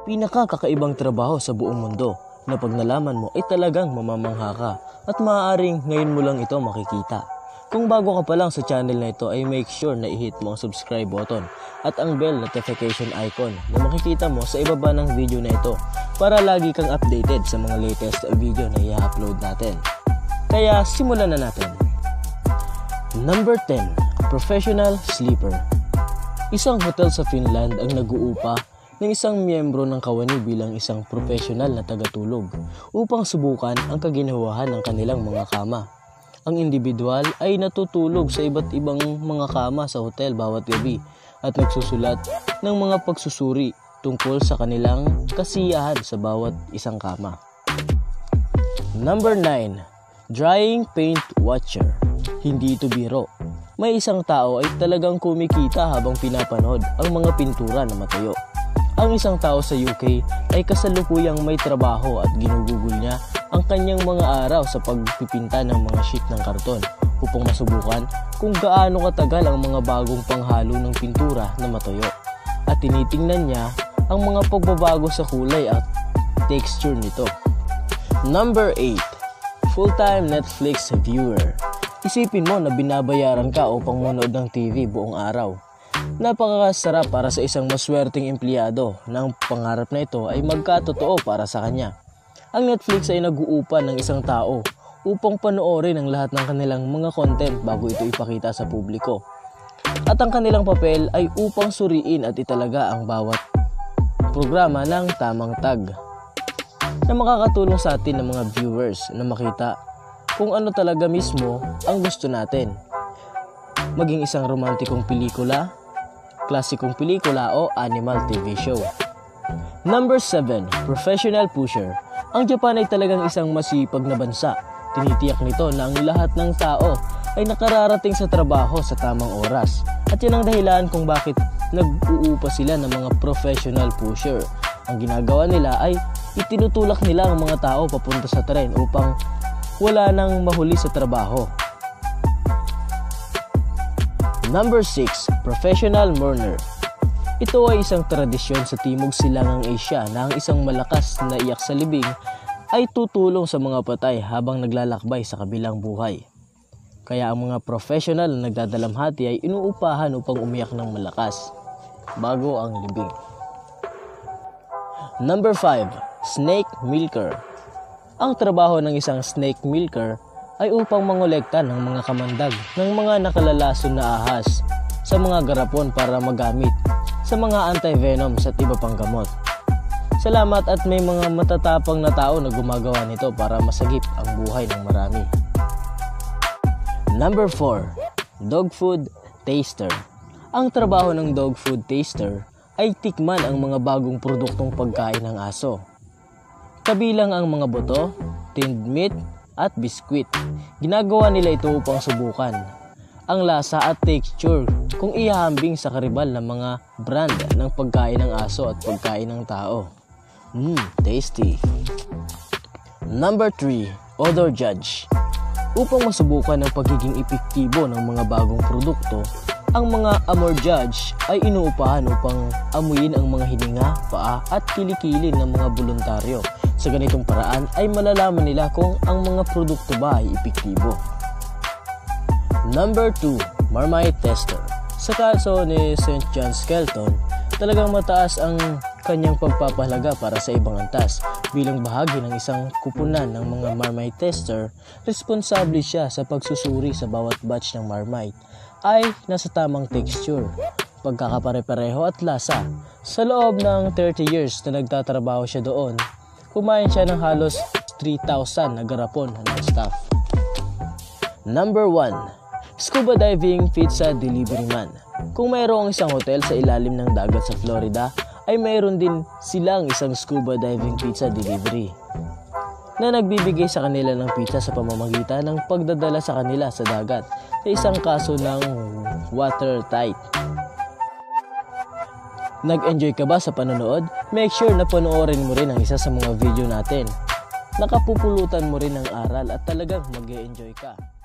Pinakakakaibang trabaho sa buong mundo na pag nalaman mo ay talagang mamamangha ka at maaaring ngayon mo lang ito makikita. Kung bago ka pa lang sa channel na ito ay make sure na i-hit mo ang subscribe button at ang bell notification icon na makikita mo sa ibaba ng video na ito para lagi kang updated sa mga latest video na i-upload natin. Kaya simulan na natin. Number 10. Professional Sleeper. Isang hotel sa Finland ang nag-uupa ng isang miyembro ng kawani bilang isang professional na tagatulog upang subukan ang kaginawahan ng kanilang mga kama. Ang individual ay natutulog sa iba't ibang mga kama sa hotel bawat gabi at nagsusulat ng mga pagsusuri tungkol sa kanilang kasiyahan sa bawat isang kama. Number 9. Drying Paint Watcher. Hindi ito biro. May isang tao ay talagang kumikita habang pinapanood ang mga pintura na matuyo. Ang isang tao sa UK ay kasalukuyang may trabaho at ginugugol niya ang kanyang mga araw sa pagpipinta ng mga sheet ng karton upang masubukan kung gaano katagal ang mga bagong panghalo ng pintura na matuyo. At tinitingnan niya ang mga pagbabago sa kulay at texture nito. Number 8. Full-time Netflix viewer. Isipin mo na binabayaran ka upang manood ng TV buong araw. Napakasarap para sa isang maswerteng empleyado na ang pangarap na ito ay magkatotoo para sa kanya. Ang Netflix ay nag-uupa ng isang tao upang panoorin ang lahat ng kanilang mga content bago ito ipakita sa publiko. At ang kanilang papel ay upang suriin at italaga ang bawat programa ng tamang tag na makakatulong sa atin ng mga viewers na makita kung ano talaga mismo ang gusto natin. Maging isang romantikong pelikula, klasikong pelikula o animal TV show. Number 7. Professional Pusher. Ang Japan ay talagang isang masipag na bansa. Tinitiyak nito na ang lahat ng tao ay nakararating sa trabaho sa tamang oras. At yan ang dahilan kung bakit nag-uupa sila ng mga professional pusher. Ang ginagawa nila ay itinutulak nila ang mga tao papunta sa tren upang wala nang mahuli sa trabaho. Number 6. Professional Mourner. Ito ay isang tradisyon sa Timog Silangang Asia na ang isang malakas na iyak sa libing ay tutulong sa mga patay habang naglalakbay sa kabilang buhay. Kaya ang mga professional na nagdadalamhati ay inuupahan upang umiyak ng malakas bago ang libing. Number 5. Snake Milker. Ang trabaho ng isang snake milker ay upang mangolekta ng mga kamandag ng mga nakalalason na ahas sa mga garapon para magamit sa mga anti-venoms at iba pang gamot. Salamat at may mga matatapang na tao na gumagawa nito para masagip ang buhay ng marami. Number 4. Dog Food Taster. Ang trabaho ng dog food taster ay tikman ang mga bagong produktong pagkain ng aso. Kabilang ang mga buto, tinned meat, at biskwit. Ginagawa nila ito upang subukan ang lasa at texture kung ihahambing sa karibal ng mga brand ng pagkain ng aso at pagkain ng tao. Tasty! Number 3. Odor Judge. Upang masubukan ang pagiging epektibo ng mga bagong produkto, ang mga Amor Judge ay inuupahan upang amuyin ang mga hininga, paa at kilikili ng mga voluntaryo. Sa ganitong paraan ay malalaman nila kung ang mga produkto ba ay epektibo. Number 2. Marmite Tester. Sa kaso ni St. John Skelton, talagang mataas ang kanyang pagpapahalaga para sa ibang antas. Bilang bahagi ng isang kupunan ng mga Marmite Tester, responsable siya sa pagsusuri sa bawat batch ng Marmite ay nasa tamang texture, pagkakapare-pareho at lasa. Sa loob ng 30 years na nagtatrabaho siya doon, kumain siya ng halos 3,000 na garapon ng staff. Number 1. Scuba Diving Pizza Delivery Man. Kung mayroong isang hotel sa ilalim ng dagat sa Florida, ay mayroon din silang isang scuba diving pizza delivery na nagbibigay sa kanila ng pizza sa pamamagitan ng pagdadala sa kanila sa dagat sa isang kaso ng watertight. Nag-enjoy ka ba sa panonood? Make sure na panoorin mo rin ang isa sa mga video natin. Nakapupulutan mo rin ng aral at talagang mag-e-enjoy ka.